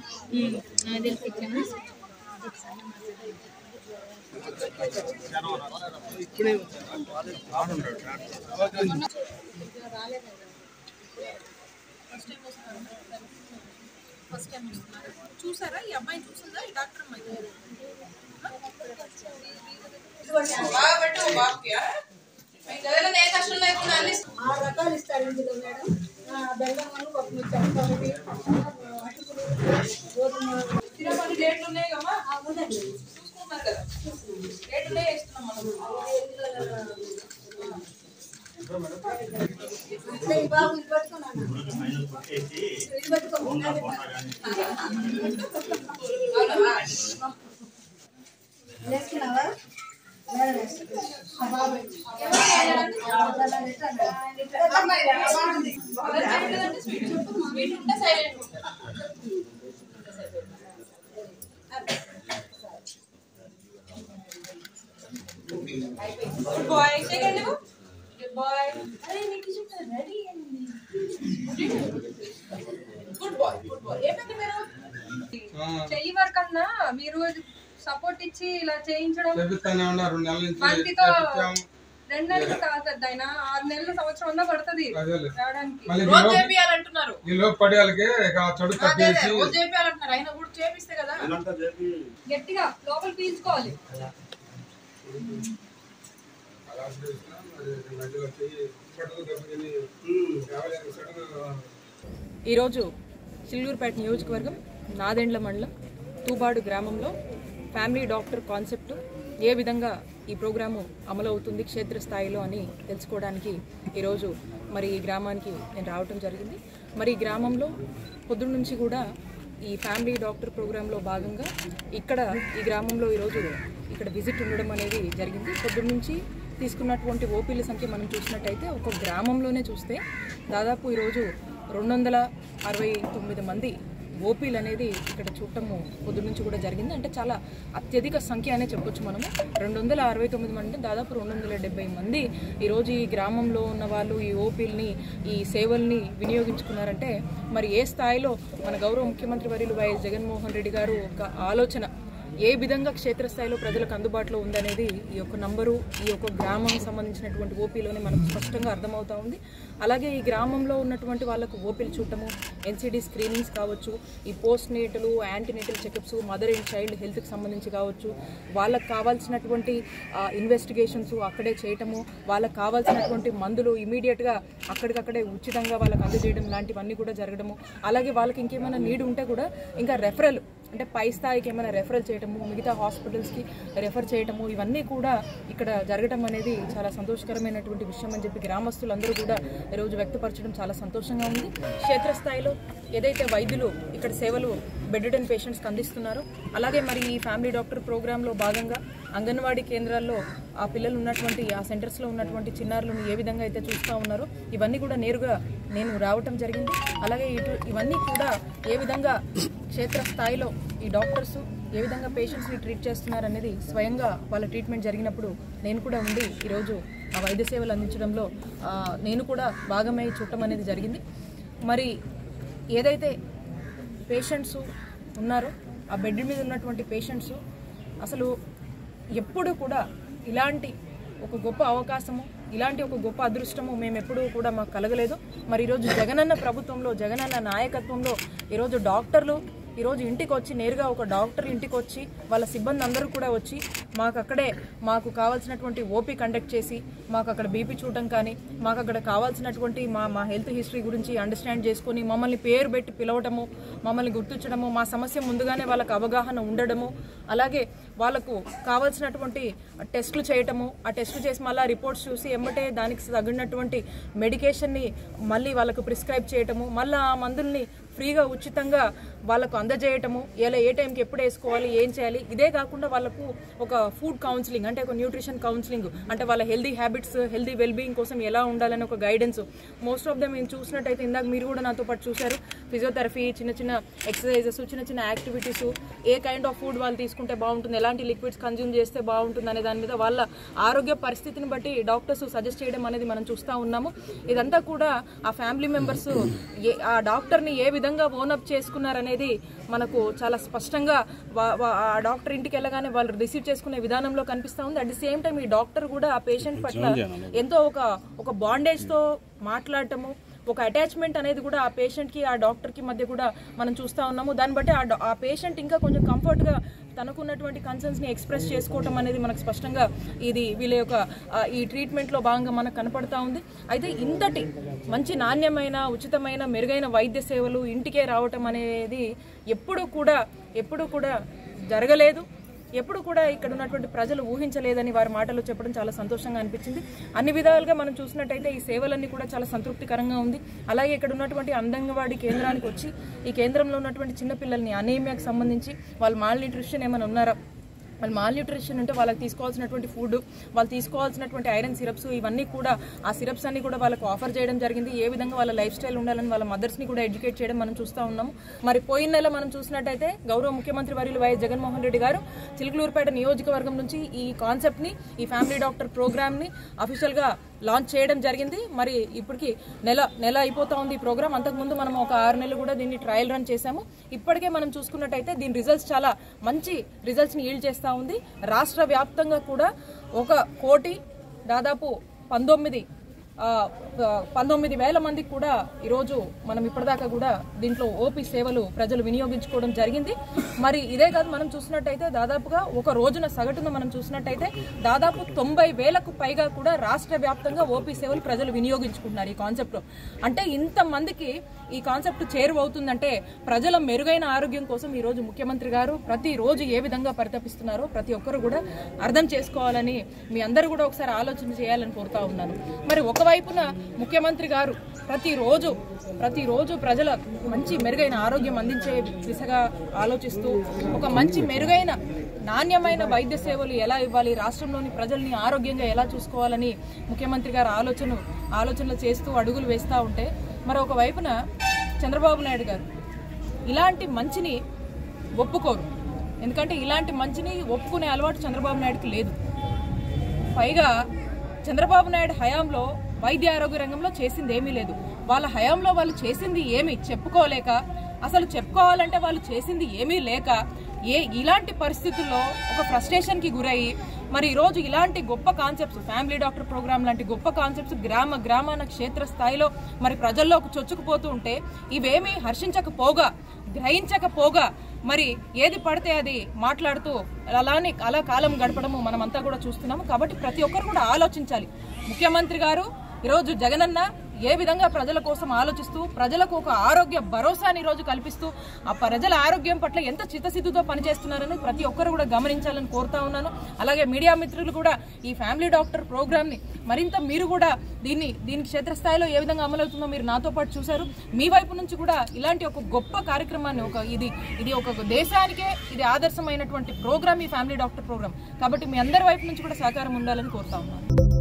First time వస్తున్నారు. చూసారా ఈ అమ్మాయి చూసిందా ఈ డాక్టర్ అమ్మాయి? బాగా పెట్టు బాబుకి. ఏ కష్టం లేకుండా అన్ని 6 రకాలు ఇస్తారు ఇందులో మేడం. బెల్లం పప్పు మిర్చి తినపని రేట్లు ఉన్నాయి కమ్మా. చూసుకుంటున్నారు కదా, రేట్లే ఇస్తున్నాం మనం. బాబు ఇది పట్టుకున్నాను వేసుకున్నావా? స్వీట్ ఉంటే silent good boy. Second good boy. అరే నీకు చెప్పాను రెడీ అయింది. Good boy good boy. ఏమైంది మీరు చెయ్యి వరకు అన్నా మీరు సపోర్ట్ ఇచ్చి ఇలా చేయించడం 2 నెలలు కాదు పెద్ద ఆయన 6 నెలలు సంవత్సరం అన్నా పడుతుంది రావడానికి. రోజు చేపియాలంటున్నారు. రోజు చేపియాలంటున్నారు. అయినా కూడా చేపిస్తే కదా గట్టిగా లోపల పీల్చుకోవాలి. ఈరోజు చిల్లూరుపేట నియోజకవర్గం నాదెండ్ల మండలం తూబాడు గ్రామంలో ఫ్యామిలీ డాక్టర్ కాన్సెప్ట్ ఏ విధంగా ఈ ప్రోగ్రాము అమలవుతుంది క్షేత్రస్థాయిలో అని తెలుసుకోవడానికి ఈరోజు మరి ఈ గ్రామానికి నేను రావటం జరిగింది. మరి ఈ గ్రామంలో పొద్దున్న నుంచి కూడా ఈ ఫ్యామిలీ డాక్టర్ ప్రోగ్రాంలో భాగంగా ఇక్కడ ఈ గ్రామంలో ఈరోజు ఇక్కడ విజిట్ ఉండడం అనేది జరిగింది. పొద్దున్న నుంచి తీసుకున్నటువంటి ఓపీల సంఖ్య మనం చూసినట్టయితే ఒక గ్రామంలోనే చూస్తే దాదాపు ఈరోజు 269 మంది ఓపీలు అనేది ఇక్కడ చూడటము పొద్దున్న నుంచి కూడా జరిగింది. అంటే చాలా అత్యధిక సంఖ్య అనే చెప్పొచ్చు మనము. 269 మంది దాదాపు 270 మంది ఈరోజు ఈ గ్రామంలో ఉన్న వాళ్ళు ఈ ఓపీలని ఈ సేవల్ని వినియోగించుకున్నారంటే మరి ఏ స్థాయిలో మన గౌరవ ముఖ్యమంత్రి వర్యులు వైఎస్ జగన్మోహన్ రెడ్డి గారు ఒక ఆలోచన ఏ విధంగా క్షేత్రస్థాయిలో ప్రజలకు అందుబాటులో ఉందనేది ఈ యొక్క నంబరు ఈ యొక్క గ్రామం సంబంధించినటువంటి ఓపీలోనే మనకు స్పష్టంగా అర్థమవుతా ఉంది. అలాగే ఈ గ్రామంలో ఉన్నటువంటి వాళ్ళకు ఓపీలు చూడటము, ఎన్సిడి స్క్రీనింగ్స్ కావచ్చు, ఈ పోస్ట్ నేటలు antenatal checkups, mother and child హెల్త్కి సంబంధించి కావచ్చు, వాళ్ళకు కావాల్సినటువంటి ఇన్వెస్టిగేషన్స్ అక్కడే చేయటము, వాళ్ళకు కావాల్సినటువంటి మందులు ఇమీడియట్గా అక్కడికక్కడే ఉచితంగా వాళ్ళకి అందజేయడం లాంటివన్నీ కూడా జరగడము. అలాగే వాళ్ళకి ఇంకేమైనా నీడ్ ఉంటే కూడా ఇంకా రెఫరల్ అంటే పై స్థాయికి ఏమైనా రెఫరల్ చేయటము, మిగతా హాస్పిటల్స్కి రెఫర్ చేయటము, ఇవన్నీ కూడా ఇక్కడ జరగడం అనేది చాలా సంతోషకరమైనటువంటి విషయం అని చెప్పి గ్రామస్తులందరూ కూడా ఈరోజు వ్యక్తపరచడం చాలా సంతోషంగా ఉంది. క్షేత్రస్థాయిలో ఏదైతే వైద్యులు ఇక్కడ సేవలు బెడ్రిడెన్ పేషెంట్స్కి అందిస్తున్నారో అలాగే మరి ఈ ఫ్యామిలీ డాక్టర్ ప్రోగ్రాంలో భాగంగా అంగన్వాడీ కేంద్రాల్లో ఆ పిల్లలు ఉన్నటువంటి ఆ సెంటర్స్లో ఉన్నటువంటి చిన్నారులను ఏ విధంగా అయితే చూస్తూ ఉన్నారో ఇవన్నీ కూడా నేరుగా నేను రావటం జరిగింది. అలాగే ఇవన్నీ కూడా ఏ విధంగా క్షేత్రస్థాయిలో ఈ డాక్టర్స్ ఏ విధంగా పేషెంట్స్ని ట్రీట్ చేస్తున్నారనేది స్వయంగా వాళ్ళ ట్రీట్మెంట్ జరిగినప్పుడు నేను కూడా ఉండి ఈరోజు ఆ వైద్య సేవలు అందించడంలో నేను కూడా భాగమై చూడటం అనేది జరిగింది. మరి ఏదైతే పేషెంట్స్ ఉన్నారో ఆ బెడ్ మీద ఉన్నటువంటి పేషెంట్స్ అసలు ఎప్పుడు కూడా ఇలాంటి ఒక గొప్ప అవకాశము ఇలాంటి ఒక గొప్ప అదృష్టము మేము ఎప్పుడూ కూడా మాకు కలగలేదు. మరి ఈరోజు జగనన్న ప్రభుత్వంలో జగనన్న నాయకత్వంలో ఈరోజు డాక్టర్లు ఈరోజు ఇంటికి వచ్చి నేరుగా ఒక డాక్టర్ ఇంటికి వచ్చి వాళ్ళ సిబ్బంది అందరూ కూడా వచ్చి మాకు అక్కడే మాకు కావాల్సినటువంటి ఓపీ కండక్ట్ చేసి మాకు అక్కడ బీపీ చూడటం కానీ మాకు అక్కడ కావాల్సినటువంటి మా హెల్త్ హిస్టరీ గురించి అండర్స్టాండ్ చేసుకొని మమ్మల్ని పేరు పెట్టి పిలవటము, మమ్మల్ని గుర్తించడము, మా సమస్య ముందుగానే వాళ్ళకు అవగాహన ఉండడము, అలాగే వాళ్ళకు కావాల్సినటువంటి టెస్టులు చేయటము, ఆ టెస్టులు చేసి మళ్ళీ రిపోర్ట్స్ చూసి ఎమ్మటే దానికి తగినటువంటి మెడికేషన్ని మళ్ళీ వాళ్ళకు ప్రిస్క్రైబ్ చేయటము, మళ్ళీ ఆ మందుల్ని ఫ్రీగా ఉచితంగా వాళ్ళకు అందజేయటము, ఇలా ఏ టైంకి ఎప్పుడు వేసుకోవాలి ఏం చేయాలి, ఇదే కాకుండా వాళ్ళకు ఒక ఫుడ్ కౌన్సిలింగ్ అంటే ఒక న్యూట్రిషన్ కౌన్సిలింగ్ అంటే వాళ్ళ హెల్దీ హ్యాబిట్స్ హెల్దీ వెల్బీయింగ్ కోసం ఎలా ఉండాలని ఒక గైడెన్స్. మోస్ట్ ఆఫ్ దమ్ మేము చూసినట్టయితే ఇందాక మీరు కూడా నాతో పాటు చూశారు, ఫిజియోథెరపీ, చిన్న చిన్న ఎక్సర్సైజెస్, చిన్న చిన్న యాక్టివిటీస్, ఏ కైండ్ ఆఫ్ ఫుడ్ వాళ్ళు తీసుకుంటే బాగుంటుంది, ఎలాంటి లిక్విడ్స్ కన్జ్యూమ్ చేస్తే బాగుంటుంది అనే దాని మీద వాళ్ళ ఆరోగ్య పరిస్థితిని బట్టి డాక్టర్స్ సజెస్ట్ చేయడం అనేది మనం చూస్తూ ఉన్నాము. ఇదంతా కూడా ఆ ఫ్యామిలీ మెంబర్స్ ఆ డాక్టర్ని ఏ విధంగా ఓనప్ చేసుకున్నారనేది అనేది మనకు చాలా స్పష్టంగా ఆ డాక్టర్ ఇంటికి వెళ్ళగానే వాళ్ళు రిసీవ్ చేసుకునే విధానంలో కనిపిస్తూ ఉంది. అట్ ది సేమ్ టైం ఈ డాక్టర్ కూడా ఆ పేషెంట్ పట్ల ఎంతో ఒక బాండేజ్తో మాట్లాడటము, ఒక అటాచ్మెంట్ అనేది కూడా ఆ పేషెంట్కి ఆ డాక్టర్కి మధ్య కూడా మనం చూస్తూ ఉన్నాము. దాన్ని బట్టి ఆ పేషెంట్ ఇంకా కొంచెం కంఫర్ట్గా తనకున్నటువంటి కన్సర్న్స్ని ఎక్స్ప్రెస్ చేసుకోవటం అనేది మనకు స్పష్టంగా వీళ్ళ యొక్క ఈ ట్రీట్మెంట్లో భాగంగా మనకు కనపడతా ఉంది. అయితే ఇంతటి మంచి నాణ్యమైన, ఉచితమైన, మెరుగైన వైద్య సేవలు ఇంటికే రావటం అనేది ఎప్పుడు కూడా జరగలేదు. ఎప్పుడు కూడా ఇక్కడ ఉన్నటువంటి ప్రజలు ఊహించలేదని వారి మాటలు చెప్పడం చాలా సంతోషంగా అనిపించింది. అన్ని విధాలుగా మనం చూసినట్టయితే ఈ సేవలన్నీ కూడా చాలా సంతృప్తికరంగా ఉంది. అలాగే ఇక్కడ ఉన్నటువంటి అంగన్వాడీ కేంద్రానికి వచ్చి ఈ కేంద్రంలో ఉన్నటువంటి చిన్నపిల్లల్ని అనీమియాకి సంబంధించి వాళ్ళు మాల్ న్యూట్రిషన్ ఏమైనా ఉన్నారా, వాళ్ళు మాల్ న్యూట్రిషన్ ఉంటే వాళ్ళకి తీసుకోవాల్సినటువంటి ఫుడ్, వాళ్ళు తీసుకోవాల్సినటువంటి ఐరన్ సిరప్స్, ఇవన్నీ కూడా ఆ సిరప్స్ అన్ని కూడా వాళ్ళకు ఆఫర్ చేయడం జరిగింది. ఏ విధంగా వాళ్ళ లైఫ్ స్టైల్ ఉండాలని వాళ్ళ మదర్స్ని కూడా ఎడ్యుకేట్ చేయడం మనం చూస్తూ ఉన్నాము. మరి పోయిన నెల మనం చూసినట్టయితే గౌరవ ముఖ్యమంత్రి వర్యులు వైఎస్ జగన్మోహన్ రెడ్డి గారు చిలుకలూరుపేట నియోజకవర్గం నుంచి ఈ కాన్సెప్ట్ని, ఈ ఫ్యామిలీ డాక్టర్ ప్రోగ్రామ్ని అఫీషియల్గా లాంచ్ చేయడం జరిగింది. మరి ఇప్పటికి నెల అయిపోతా ఉంది ఈ ప్రోగ్రామ్. అంతకుముందు మనం ఒక 6 నెలలు కూడా దీన్ని ట్రయల్ రన్ చేశాము. ఇప్పటికే మనం చూసుకున్నట్టయితే దీని రిజల్ట్స్ చాలా మంచి రిజల్ట్స్ని ఈల్డ్ చేస్తూ ఉంది. రాష్ట్ర వ్యాప్తంగా కూడా 1,00,00,000 దాదాపు 19,000 మందికి కూడా ఈరోజు మనం ఇప్పటిదాకా కూడా దీంట్లో ఓపీ సేవలు ప్రజలు వినియోగించుకోవడం జరిగింది. మరి ఇదే కాదు, మనం చూసినట్టయితే దాదాపుగా ఒక రోజున సగటున మనం చూసినట్టయితే దాదాపు 90,000కు పైగా కూడా రాష్ట్ర వ్యాప్తంగా ఓపీ సేవలు ప్రజలు వినియోగించుకుంటున్నారు ఈ కాన్సెప్ట్లో. అంటే ఇంతమందికి ఈ కాన్సెప్ట్ చేరువవుతుందంటే ప్రజల మెరుగైన ఆరోగ్యం కోసం ఈరోజు ముఖ్యమంత్రి గారు ప్రతిరోజు ఏ విధంగా పరితపిస్తున్నారో ప్రతి ఒక్కరు కూడా అర్థం చేసుకోవాలని మీ అందరూ కూడా ఒకసారి ఆలోచన చేయాలని కోరుతా ఉన్నాను. మరి ఒకవైపున ముఖ్యమంత్రి గారు ప్రతిరోజు ప్రజల మంచి మెరుగైన ఆరోగ్యం అందించే దిశగా ఆలోచిస్తూ ఒక మంచి మెరుగైన నాణ్యమైన వైద్య సేవలు ఎలా ఇవ్వాలి, రాష్ట్రంలోని ప్రజల్ని ఆరోగ్యంగా ఎలా చూసుకోవాలని ముఖ్యమంత్రి గారు ఆలోచనలు చేస్తూ అడుగులు వేస్తూ ఉంటే, మరొక వైపున చంద్రబాబు నాయుడు గారు ఇలాంటి మంచిని ఒప్పుకోరు. ఎందుకంటే ఇలాంటి మంచిని ఒప్పుకునే అలవాటు చంద్రబాబు నాయుడుకి లేదు. పైగా చంద్రబాబు నాయుడు హయాంలో వైద్య ఆరోగ్య రంగంలో చేసింది ఏమీ లేదు. వాళ్ళ హయాంలో వాళ్ళు చేసింది ఏమీ చెప్పుకోలేక, అసలు చెప్పుకోవాలంటే వాళ్ళు చేసింది ఏమీ లేక ఇలాంటి పరిస్థితుల్లో ఒక ఫ్రస్ట్రేషన్కి గురయ్యి మరి ఈరోజు ఇలాంటి గొప్ప కాన్సెప్ట్స్, ఫ్యామిలీ డాక్టర్ ప్రోగ్రామ్ లాంటి గొప్ప కాన్సెప్ట్స్ గ్రామాన క్షేత్రస్థాయిలో మరి ప్రజల్లోకి చొచ్చుకుపోతూ ఉంటే ఇవేమీ గ్రహించకపోగా మరి ఏది పడితే అది మాట్లాడుతూ అలా కాలం గడపడము మనమంతా కూడా చూస్తున్నాము. కాబట్టి ప్రతి ఒక్కరు కూడా ఆలోచించాలి. ముఖ్యమంత్రి గారు ఈరోజు జగనన్న ఏ విధంగా ప్రజల కోసం ఆలోచిస్తూ ప్రజలకు ఒక ఆరోగ్య భరోసాని ఈరోజు కల్పిస్తూ ఆ ప్రజల ఆరోగ్యం పట్ల ఎంత చిత్తశుద్ధితో పనిచేస్తున్నారని ప్రతి ఒక్కరు కూడా గమనించాలని కోరుతా ఉన్నాను. అలాగే మీడియా మిత్రులు కూడా ఈ ఫ్యామిలీ డాక్టర్ ప్రోగ్రామ్ని మరింత మీరు కూడా దీని క్షేత్రస్థాయిలో ఏ విధంగా అమలవుతుందో మీరు నాతో పాటు చూశారు. మీ వైపు నుంచి కూడా ఇలాంటి ఒక గొప్ప కార్యక్రమాన్ని ఇది ఒక దేశానికే ఇది ఆదర్శమైనటువంటి ప్రోగ్రామ్ ఈ ఫ్యామిలీ డాక్టర్ ప్రోగ్రామ్. కాబట్టి మీ అందరి వైపు నుంచి కూడా సహకారం ఉండాలని కోరుతా ఉన్నాను.